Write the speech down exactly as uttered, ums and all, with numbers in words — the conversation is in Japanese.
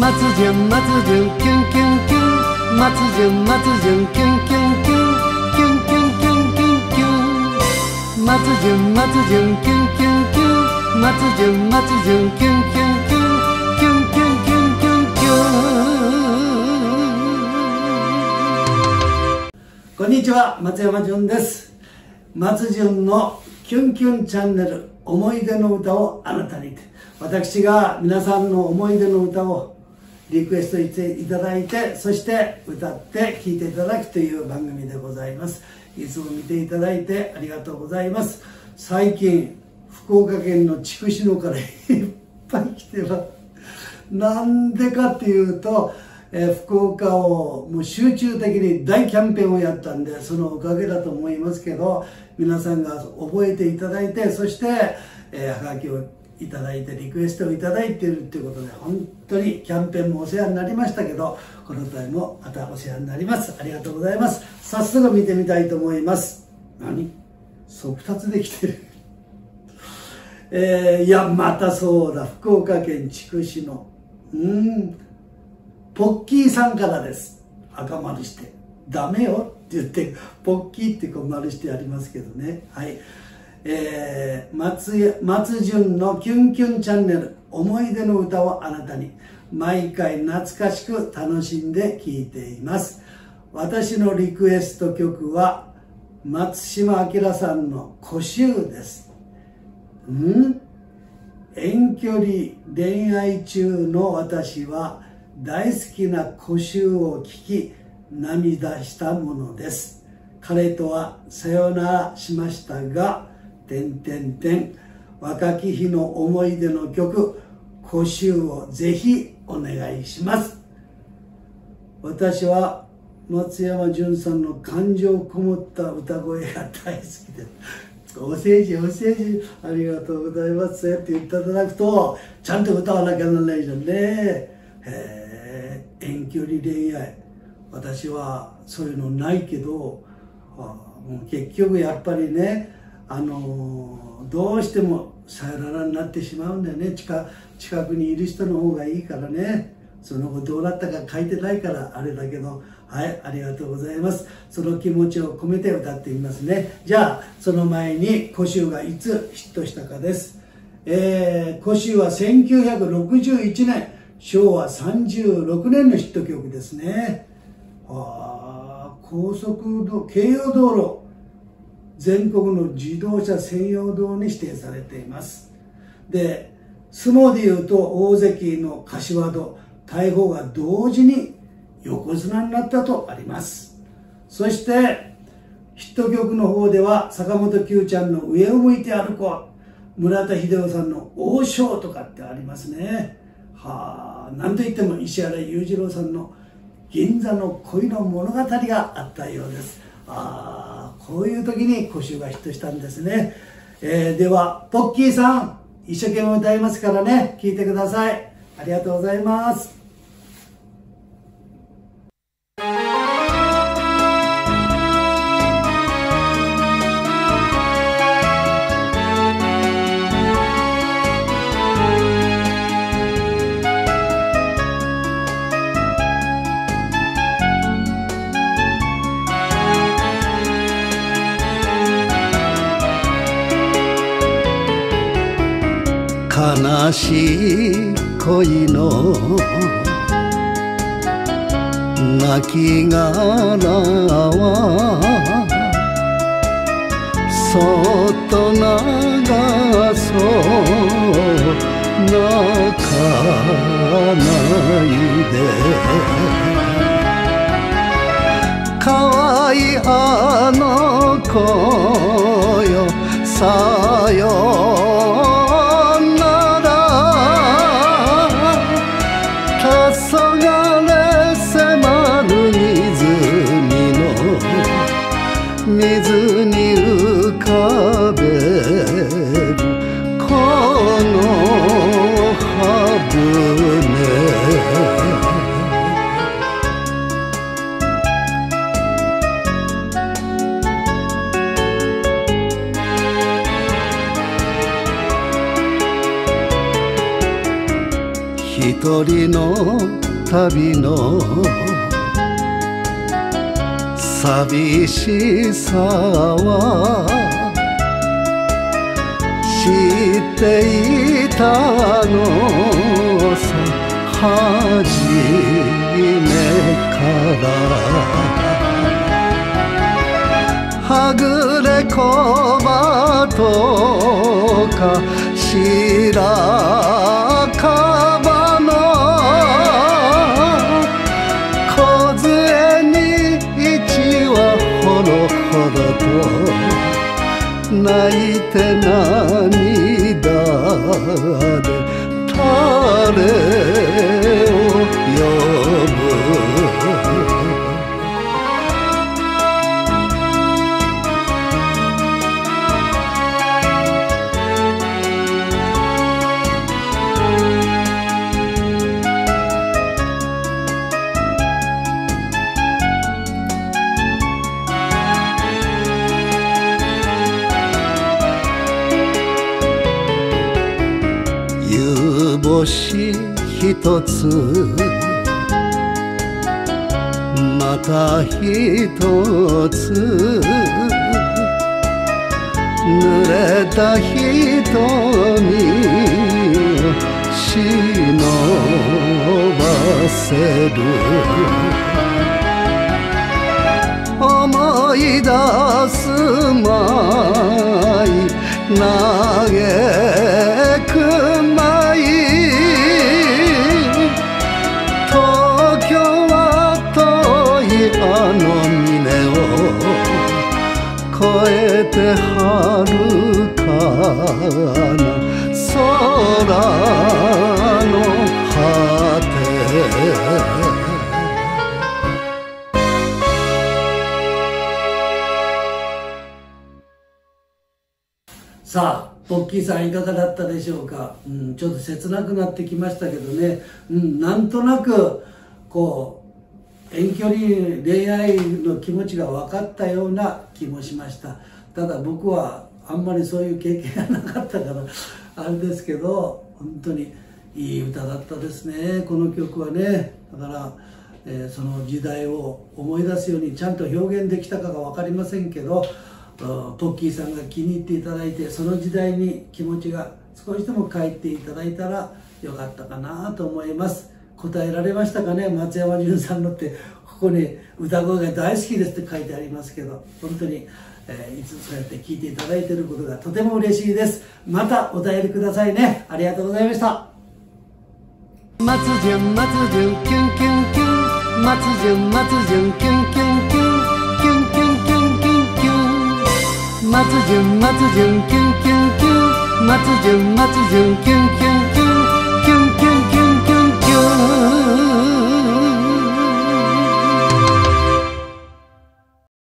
松潤松潤キュンキュンキュン松潤松潤キュンキュンキュンキュンキュンキュンキュンキュン松潤松潤キュンキュンキュン松潤松潤キュンキュンキュンキュンキュンキュンキュンキュンキュン。こんにちは、松山潤です。松潤のキュンキュンチャンネル、思い出の歌をあなたに。私が皆さんの思い出の歌をリクエストしていただいて、そして歌って聴いていただくという番組でございます。いつも見ていただいてありがとうございます。最近福岡県の筑紫野からいっぱい来てます。なんでかっていうと、えー、福岡をもう集中的に大キャンペーンをやったんで、そのおかげだと思いますけど、皆さんが覚えていただいて、そして、えー、はがきをいただいてリクエストをいただいているということで、本当にキャンペーンもお世話になりましたけど、この際もまたお世話になります。ありがとうございます。早速見てみたいと思います。何そうふたつできてるえー、いやまたそうだ、福岡県筑紫野、うんポッキーさんからです。赤丸してダメよって言ってポッキーってこう丸してありますけどね。はい、えー、松, 松潤のキュンキュンチャンネル、思い出の歌をあなたに、毎回懐かしく楽しんで聴いています。私のリクエスト曲は松島明さんの孤愁です。ん遠距離恋愛中の私は大好きな孤愁を聞き涙したものです。彼とはさよならしましたが、点点点若き日の思い出の曲孤愁をぜひお願いします。私は松山潤さんの感情こもった歌声が大好きです。お世辞お世辞ありがとうございますって言っていただくと、ちゃんと歌わなきゃならないじゃんね。へえ、遠距離恋愛、私はそういうのないけど、あもう結局やっぱりね、あのー、どうしてもさよならになってしまうんだよね。近近くにいる人の方がいいからね。その後どうなったか書いてないからあれだけど、はい、ありがとうございます。その気持ちを込めて歌ってみますね。じゃあその前に孤愁がいつヒットしたかです。えー、孤愁はせんきゅうひゃくろくじゅういちねん、しょうわさんじゅうろくねんのヒット曲ですね。あ高速道京葉道路全国の自動車専用道に指定されています。で相撲でいうと大関の柏戸、大鵬が同時に横綱になったとあります。そしてヒット曲の方では坂本九ちゃんの上を向いて歩こう、村田秀夫さんの王将とかってありますね。はあ、なんといっても石原裕次郎さんの銀座の恋の物語があったようです。ああ、こういう時に孤愁がヒットしたんですね。えー、ではポッキーさん一生懸命歌いますからね、聴いてください。ありがとうございます。 悲しい恋の泣き殻はそっと流そう泣かないで、可愛いあの子よさよ水に浮かべるこの葉舟、 一人の旅の寂しさは知っていたのさ、初めからはぐれこばとか白樺の梢に一羽ほろほろと泣いて涙で誰を呼ぶ。夕星一つまた一つ濡れた瞳を忍ばせる。思い出すまい嘆くまい東京は遠いあの峰を越えて遥かな空の果て。 さあポッキーさんいかがだったでしょうか。うん、ちょっと切なくなってきましたけどね、うん、なんとなくこう遠距離恋愛の気持ちが分かったような気もしました。ただ僕はあんまりそういう経験がなかったからあれですけど、本当にいい歌だったですね、この曲はね。だから、えー、その時代を思い出すようにちゃんと表現できたかが分かりませんけど、ポッキーさんが気に入っていただいて、その時代に気持ちが少しでも帰っていただいたらよかったかなと思います。答えられましたかね。松山潤さんのってここに歌声が大好きですって書いてありますけど、本当に、えー、いつそうやって聴いていただいていることがとても嬉しいです。またお便りくださいね。ありがとうございました。 松潤松潤キュンキュンキュン、松潤松潤キュンキュンキュンキュンキュンキュンキュンキュン、松潤松潤キュンキュンキュン、松潤松潤キュンキュン